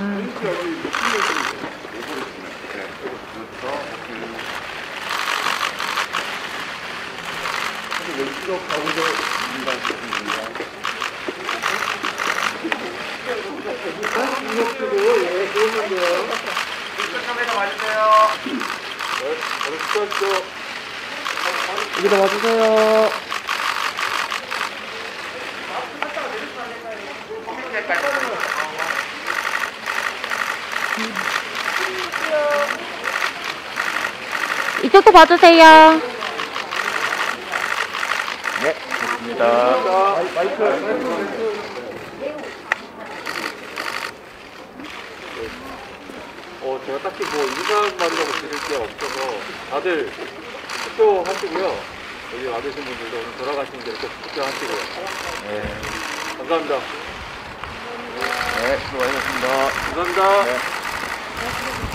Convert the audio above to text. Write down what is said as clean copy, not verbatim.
왼쪽 가운데 인간입니다. 이목주고, 예, 그러면 돼요. 왼쪽 카메라 맞으세요. 네, 어렵죠? 여기다 와주세요. 이쪽도 봐주세요. 네, 좋습니다. 마이크. 제가 딱히 뭐 인사말이라고 드릴 게 없어서 다들 투표하시고요. 여기 와주신 분들도 오늘 돌아가시는 대로 꼭 투표하시고요. 네, 감사합니다. 네, 수고 많으셨습니다. 감사합니다. 네.